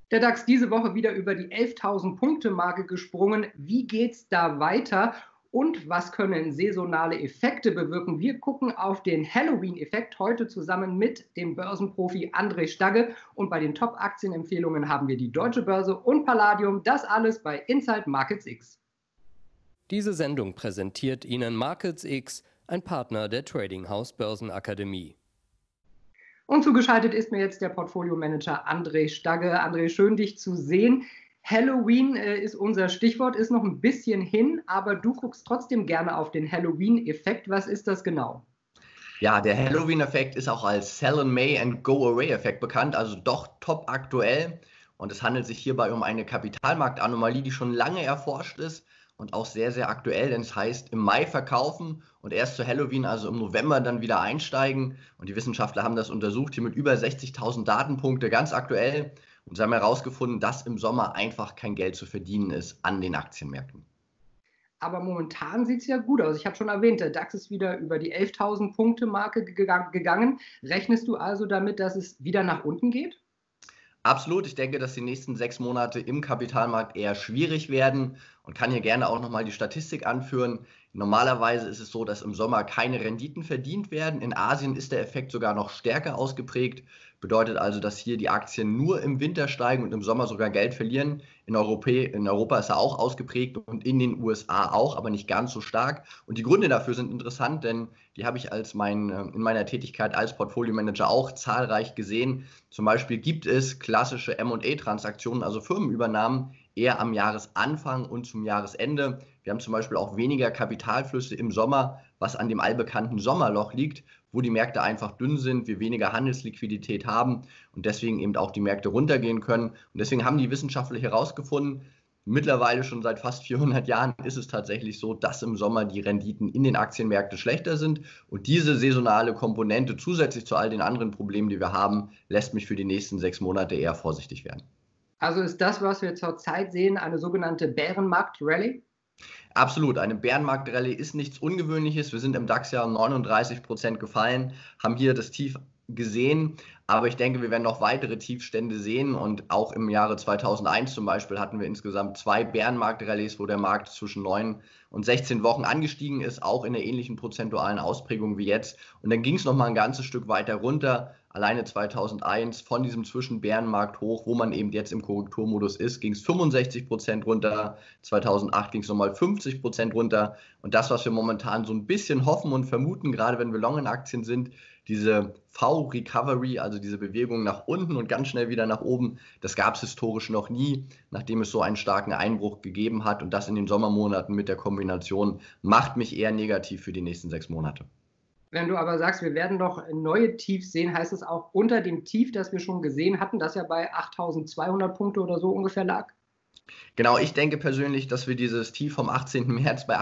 Der DAX diese Woche wieder über die 11.000-Punkte-Marke gesprungen. Wie geht's da weiter? Und was können saisonale Effekte bewirken? Wir gucken auf den Halloween-Effekt heute zusammen mit dem Börsenprofi André Stagge. Und bei den Top-Aktienempfehlungen haben wir die Deutsche Börse und Palladium. Das alles bei Inside Markets X. Diese Sendung präsentiert Ihnen Markets X, ein Partner der Trading House Börsenakademie. Und zugeschaltet ist mir jetzt der Portfolio-Manager André Stagge. André, schön dich zu sehen. Halloween ist unser Stichwort, ist noch ein bisschen hin, aber du guckst trotzdem gerne auf den Halloween-Effekt. Was ist das genau? Ja, der Halloween-Effekt ist auch als Sell in May and Go Away-Effekt bekannt, also doch top aktuell. Und es handelt sich hierbei um eine Kapitalmarktanomalie, die schon lange erforscht ist und auch sehr, sehr aktuell, denn es heißt im Mai verkaufen und erst zu Halloween, also im November, dann wieder einsteigen. Und die Wissenschaftler haben das untersucht, hier mit über 60.000 Datenpunkte, ganz aktuell. Und sie haben herausgefunden, dass im Sommer einfach kein Geld zu verdienen ist an den Aktienmärkten. Aber momentan sieht es ja gut aus. Ich habe schon erwähnt, der DAX ist wieder über die 11.000-Punkte-Marke gegangen. Rechnest du also damit, dass es wieder nach unten geht? Absolut. Ich denke, dass die nächsten 6 Monate im Kapitalmarkt eher schwierig werden und kann hier gerne auch nochmal die Statistik anführen. Normalerweise ist es so, dass im Sommer keine Renditen verdient werden. In Asien ist der Effekt sogar noch stärker ausgeprägt. Bedeutet also, dass hier die Aktien nur im Winter steigen und im Sommer sogar Geld verlieren. In Europa ist er auch ausgeprägt und in den USA auch, aber nicht ganz so stark. Und die Gründe dafür sind interessant, denn die habe ich in meiner Tätigkeit als Portfolio-Manager auch zahlreich gesehen. Zum Beispiel gibt es klassische M&A-Transaktionen, also Firmenübernahmen, eher am Jahresanfang und zum Jahresende. Wir haben zum Beispiel auch weniger Kapitalflüsse im Sommer, was an dem allbekannten Sommerloch liegt, wo die Märkte einfach dünn sind, wir weniger Handelsliquidität haben und deswegen eben auch die Märkte runtergehen können. Und deswegen haben die Wissenschaftler herausgefunden, mittlerweile schon seit fast 400 Jahren ist es tatsächlich so, dass im Sommer die Renditen in den Aktienmärkten schlechter sind. Und diese saisonale Komponente zusätzlich zu all den anderen Problemen, die wir haben, lässt mich für die nächsten 6 Monate eher vorsichtig werden. Also ist das, was wir zurzeit sehen, eine sogenannte Bärenmarkt-Rallye? Absolut, eine Bärenmarkt-Rallye ist nichts Ungewöhnliches. Wir sind im DAX ja 39% gefallen, haben hier das Tief gesehen, aber ich denke, wir werden noch weitere Tiefstände sehen und auch im Jahre 2001 zum Beispiel hatten wir insgesamt 2 Bärenmarkt-Rallyes, wo der Markt zwischen 9 und 16 Wochen angestiegen ist, auch in einer ähnlichen prozentualen Ausprägung wie jetzt. Und dann ging es nochmal ein ganzes Stück weiter runter. Alleine 2001 von diesem Zwischenbärenmarkt hoch, wo man eben jetzt im Korrekturmodus ist, ging es 65% runter. 2008 ging es nochmal 50% runter. Und das, was wir momentan so ein bisschen hoffen und vermuten, gerade wenn wir long in Aktien sind, diese V-Recovery, also diese Bewegung nach unten und ganz schnell wieder nach oben, das gab es historisch noch nie, nachdem es so einen starken Einbruch gegeben hat. Und das in den Sommermonaten mit der Kombination macht mich eher negativ für die nächsten 6 Monate. Wenn du aber sagst, wir werden noch neue Tiefs sehen, heißt es auch unter dem Tief, das wir schon gesehen hatten, das ja bei 8.200 Punkte oder so ungefähr lag? Genau, ich denke persönlich, dass wir dieses Tief vom 18. März bei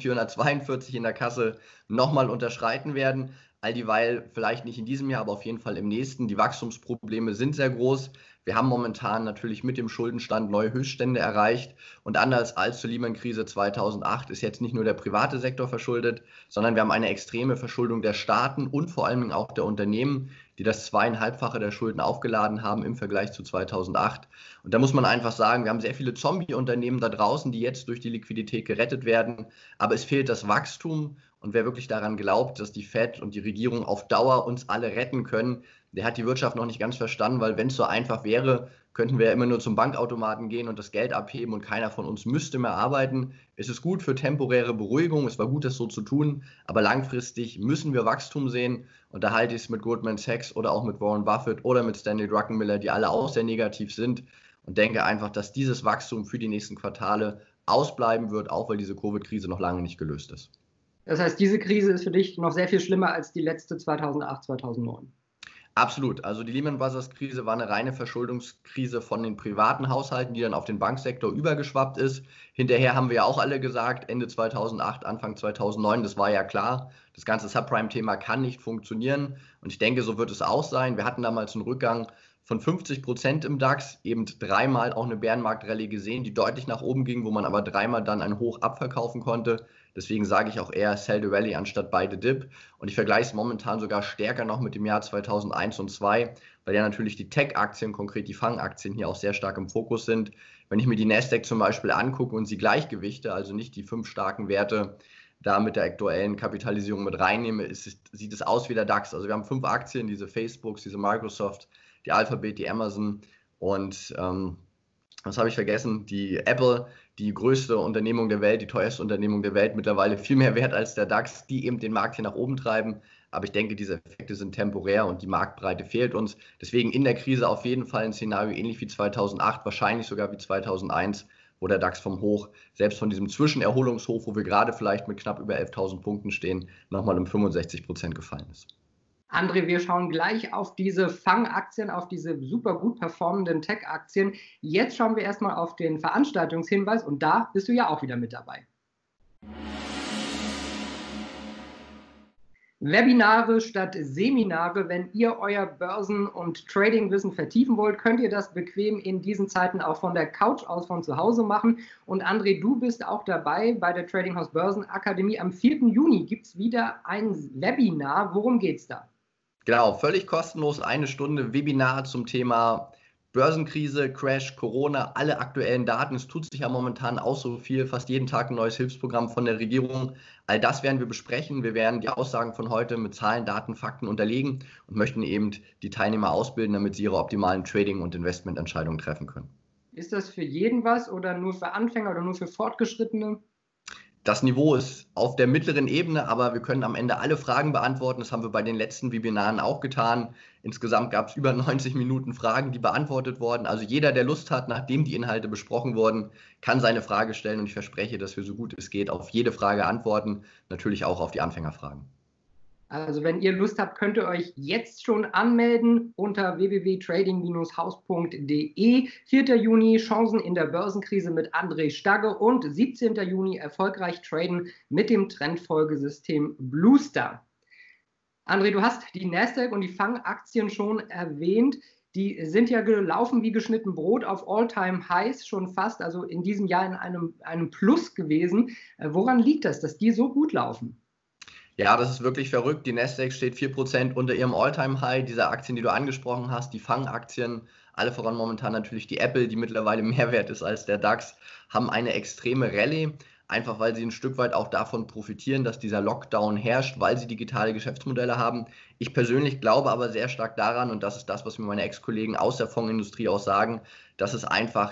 8.442 in der Kasse nochmal unterschreiten werden. All dieweil vielleicht nicht in diesem Jahr, aber auf jeden Fall im nächsten. Die Wachstumsprobleme sind sehr groß. Wir haben momentan natürlich mit dem Schuldenstand neue Höchststände erreicht. Und anders als zur Lehman-Krise 2008 ist jetzt nicht nur der private Sektor verschuldet, sondern wir haben eine extreme Verschuldung der Staaten und vor allem auch der Unternehmen, die das 2,5-fache der Schulden aufgeladen haben im Vergleich zu 2008. Und da muss man einfach sagen, wir haben sehr viele Zombie-Unternehmen da draußen, die jetzt durch die Liquidität gerettet werden. Aber es fehlt das Wachstum. Und wer wirklich daran glaubt, dass die Fed und die Regierung auf Dauer uns alle retten können, der hat die Wirtschaft noch nicht ganz verstanden, weil wenn es so einfach wäre, könnten wir ja immer nur zum Bankautomaten gehen und das Geld abheben und keiner von uns müsste mehr arbeiten. Es ist gut für temporäre Beruhigung, es war gut, das so zu tun, aber langfristig müssen wir Wachstum sehen und da halte ich es mit Goldman Sachs oder auch mit Warren Buffett oder mit Stanley Druckenmiller, die alle auch sehr negativ sind und denke einfach, dass dieses Wachstum für die nächsten Quartale ausbleiben wird, auch weil diese Covid-Krise noch lange nicht gelöst ist. Das heißt, diese Krise ist für dich noch sehr viel schlimmer als die letzte 2008, 2009. Absolut. Also die Lehman Brothers Krise war eine reine Verschuldungskrise von den privaten Haushalten, die dann auf den Banksektor übergeschwappt ist. Hinterher haben wir ja auch alle gesagt, Ende 2008, Anfang 2009, das war ja klar, das ganze Subprime-Thema kann nicht funktionieren. Und ich denke, so wird es auch sein. Wir hatten damals einen Rückgang von 50% im DAX, eben dreimal auch eine Bärenmarkt-Rallye gesehen, die deutlich nach oben ging, wo man aber dreimal dann ein Hoch abverkaufen konnte. Deswegen sage ich auch eher Sell the Rally anstatt Buy the Dip. Und ich vergleiche es momentan sogar stärker noch mit dem Jahr 2001 und 2002, weil ja natürlich die Tech-Aktien, konkret die Fang-Aktien hier auch sehr stark im Fokus sind. Wenn ich mir die Nasdaq zum Beispiel angucke und sie gleichgewichte, also nicht die 5 starken Werte da mit der aktuellen Kapitalisierung mit reinnehme, sieht es aus wie der DAX. Also wir haben 5 Aktien, diese Facebooks, diese Microsoft, die Alphabet, die Amazon und was habe ich vergessen? Die Apple, die größte Unternehmung der Welt, die teuerste Unternehmung der Welt, mittlerweile viel mehr wert als der DAX, die eben den Markt hier nach oben treiben. Aber ich denke, diese Effekte sind temporär und die Marktbreite fehlt uns. Deswegen in der Krise auf jeden Fall ein Szenario ähnlich wie 2008, wahrscheinlich sogar wie 2001, wo der DAX vom Hoch, selbst von diesem Zwischenerholungshoch, wo wir gerade vielleicht mit knapp über 11.000 Punkten stehen, nochmal um 65% gefallen ist. André, wir schauen gleich auf diese Fang-Aktien, auf diese super gut performenden Tech-Aktien. Jetzt schauen wir erstmal auf den Veranstaltungshinweis und da bist du ja auch wieder mit dabei. Webinare statt Seminare. Wenn ihr euer Börsen- und Tradingwissen vertiefen wollt, könnt ihr das bequem in diesen Zeiten auch von der Couch aus von zu Hause machen. Und André, du bist auch dabei bei der Trading House Börsenakademie. Am 4. Juni gibt es wieder ein Webinar. Worum geht es da? Genau, völlig kostenlos, 1 Stunde Webinar zum Thema Börsenkrise, Crash, Corona, alle aktuellen Daten. Es tut sich ja momentan auch so viel, fast jeden Tag ein neues Hilfsprogramm von der Regierung. All das werden wir besprechen. Wir werden die Aussagen von heute mit Zahlen, Daten, Fakten unterlegen und möchten eben die Teilnehmer ausbilden, damit sie ihre optimalen Trading- und Investmententscheidungen treffen können. Ist das für jeden was oder nur für Anfänger oder nur für Fortgeschrittene? Das Niveau ist auf der mittleren Ebene, aber wir können am Ende alle Fragen beantworten. Das haben wir bei den letzten Webinaren auch getan. Insgesamt gab es über 90 Minuten Fragen, die beantwortet wurden. Also jeder, der Lust hat, nachdem die Inhalte besprochen wurden, kann seine Frage stellen und ich verspreche, dass wir so gut es geht auf jede Frage antworten, natürlich auch auf die Anfängerfragen. Also wenn ihr Lust habt, könnt ihr euch jetzt schon anmelden unter www.trading-haus.de. 4. Juni Chancen in der Börsenkrise mit André Stagge und 17. Juni erfolgreich traden mit dem Trendfolgesystem Bluestar. André, du hast die Nasdaq und die Fang-Aktien schon erwähnt. Die sind ja gelaufen wie geschnitten Brot auf All-Time-Highs schon fast, also in diesem Jahr in einem Plus gewesen. Woran liegt das, dass die so gut laufen? Ja, das ist wirklich verrückt. Die Nasdaq steht 4% unter ihrem All-Time-High. Diese Aktien, die du angesprochen hast, die Fang-Aktien, alle voran momentan natürlich die Apple, die mittlerweile mehr wert ist als der DAX, haben eine extreme Rallye, einfach weil sie ein Stück weit auch davon profitieren, dass dieser Lockdown herrscht, weil sie digitale Geschäftsmodelle haben. Ich persönlich glaube aber sehr stark daran, und das ist das, was mir meine Ex-Kollegen aus der Fondsindustrie auch sagen, dass es einfach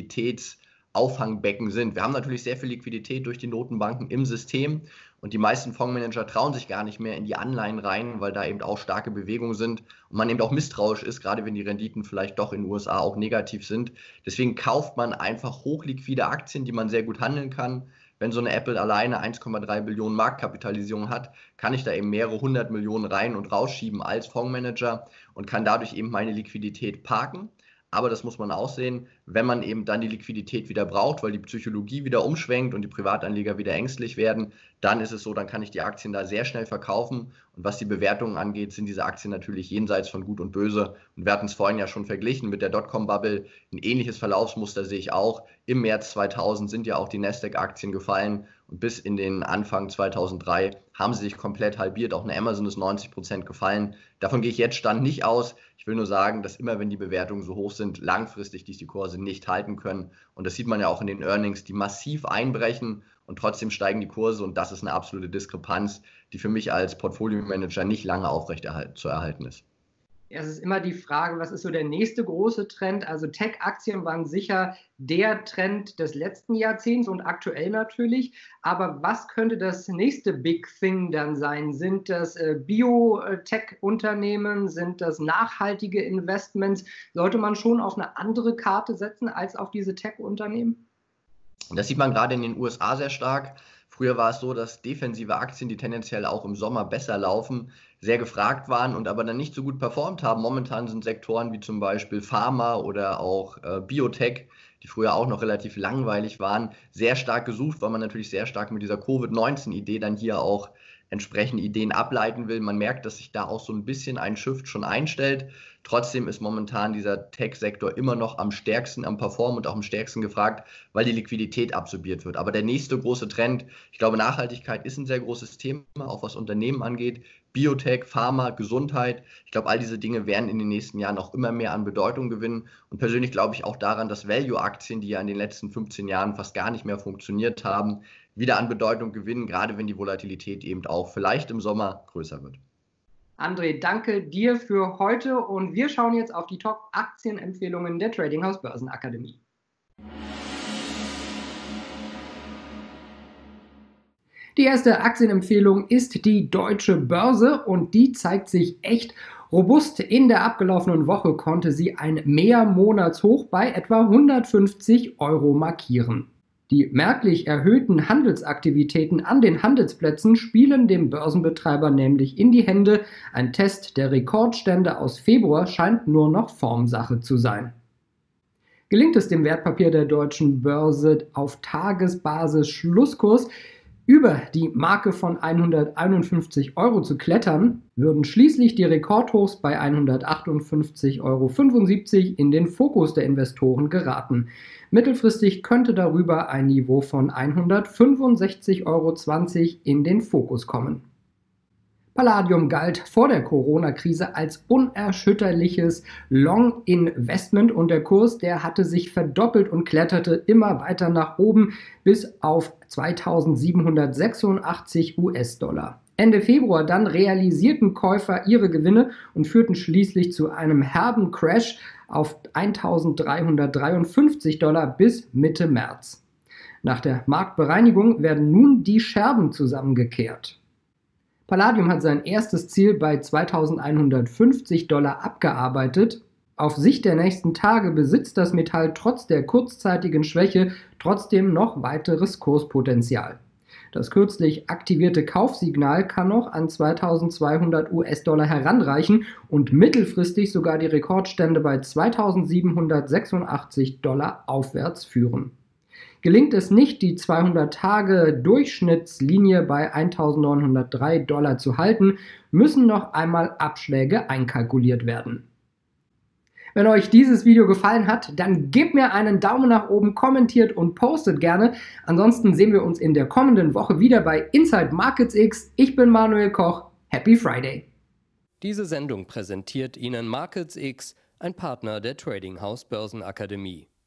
Liquiditätsauffangbecken sind. Wir haben natürlich sehr viel Liquidität durch die Notenbanken im System und die meisten Fondsmanager trauen sich gar nicht mehr in die Anleihen rein, weil da eben auch starke Bewegungen sind und man eben auch misstrauisch ist, gerade wenn die Renditen vielleicht doch in den USA auch negativ sind. Deswegen kauft man einfach hochliquide Aktien, die man sehr gut handeln kann. Wenn so eine Apple alleine 1,3 Billionen Marktkapitalisierung hat, kann ich da eben mehrere 100 Millionen rein und rausschieben als Fondsmanager und kann dadurch eben meine Liquidität parken. Aber das muss man auch sehen, wenn man eben dann die Liquidität wieder braucht, weil die Psychologie wieder umschwenkt und die Privatanleger wieder ängstlich werden, dann ist es so, dann kann ich die Aktien da sehr schnell verkaufen. Und was die Bewertungen angeht, sind diese Aktien natürlich jenseits von Gut und Böse. Und wir hatten es vorhin ja schon verglichen mit der Dotcom-Bubble. Ein ähnliches Verlaufsmuster sehe ich auch. Im März 2000 sind ja auch die Nasdaq-Aktien gefallen und bis in den Anfang 2003 haben sie sich komplett halbiert. Auch eine Amazon ist 90% gefallen. Davon gehe ich jetzt Stand nicht aus. Ich will nur sagen, dass immer, wenn die Bewertungen so hoch sind, langfristig die Kurse nicht halten können. Und das sieht man ja auch in den Earnings, die massiv einbrechen und trotzdem steigen die Kurse. Und das ist eine absolute Diskrepanz, die für mich als Portfolio-Manager nicht lange aufrecht zu erhalten ist. Ja, es ist immer die Frage, was ist so der nächste große Trend? Also Tech-Aktien waren sicher der Trend des letzten Jahrzehnts und aktuell natürlich. Aber was könnte das nächste Big Thing dann sein? Sind das Biotech-Unternehmen? Sind das nachhaltige Investments? Sollte man schon auf eine andere Karte setzen als auf diese Tech-Unternehmen? Das sieht man gerade in den USA sehr stark. Früher war es so, dass defensive Aktien, die tendenziell auch im Sommer besser laufen, sehr gefragt waren und aber dann nicht so gut performt haben. Momentan sind Sektoren wie zum Beispiel Pharma oder auch Biotech, die früher auch noch relativ langweilig waren, sehr stark gesucht, weil man natürlich sehr stark mit dieser Covid-19-Idee dann hier auch entsprechende Ideen ableiten will. Man merkt, dass sich da auch so ein bisschen ein Shift schon einstellt. Trotzdem ist momentan dieser Tech-Sektor immer noch am stärksten am Performen und auch am stärksten gefragt, weil die Liquidität absorbiert wird. Aber der nächste große Trend, ich glaube, Nachhaltigkeit ist ein sehr großes Thema, auch was Unternehmen angeht. Biotech, Pharma, Gesundheit. Ich glaube, all diese Dinge werden in den nächsten Jahren auch immer mehr an Bedeutung gewinnen. Und persönlich glaube ich auch daran, dass Value-Aktien, die ja in den letzten 15 Jahren fast gar nicht mehr funktioniert haben, wieder an Bedeutung gewinnen, gerade wenn die Volatilität eben auch vielleicht im Sommer größer wird. André, danke dir für heute und wir schauen jetzt auf die Top-Aktienempfehlungen der Trading House Börsenakademie. Die erste Aktienempfehlung ist die Deutsche Börse und die zeigt sich echt robust. In der abgelaufenen Woche konnte sie ein Mehrmonatshoch bei etwa 150 € markieren. Die merklich erhöhten Handelsaktivitäten an den Handelsplätzen spielen dem Börsenbetreiber nämlich in die Hände. Ein Test der Rekordstände aus Februar scheint nur noch Formsache zu sein. Gelingt es dem Wertpapier der Deutschen Börse auf Tagesbasis Schlusskurs über die Marke von 151 € zu klettern, würden schließlich die Rekordhochs bei 158,75 € in den Fokus der Investoren geraten. Mittelfristig könnte darüber ein Niveau von 165,20 € in den Fokus kommen. Palladium galt vor der Corona-Krise als unerschütterliches Long-Investment und der Kurs, der hatte sich verdoppelt und kletterte immer weiter nach oben bis auf 2.786 $. Ende Februar dann realisierten Käufer ihre Gewinne und führten schließlich zu einem herben Crash auf 1.353 $ bis Mitte März. Nach der Marktbereinigung werden nun die Scherben zusammengekehrt. Palladium hat sein erstes Ziel bei 2.150 $ abgearbeitet. Auf Sicht der nächsten Tage besitzt das Metall trotz der kurzzeitigen Schwäche trotzdem noch weiteres Kurspotenzial. Das kürzlich aktivierte Kaufsignal kann noch an 2.200 $ heranreichen und mittelfristig sogar die Rekordstände bei 2.786 $ aufwärts führen. Gelingt es nicht, die 200-Tage-Durchschnittslinie bei 1.903 $ zu halten, müssen noch einmal Abschläge einkalkuliert werden. Wenn euch dieses Video gefallen hat, dann gebt mir einen Daumen nach oben, kommentiert und postet gerne. Ansonsten sehen wir uns in der kommenden Woche wieder bei Inside Markets X. Ich bin Manuel Koch. Happy Friday! Diese Sendung präsentiert Ihnen Markets X, ein Partner der Trading House Börsenakademie.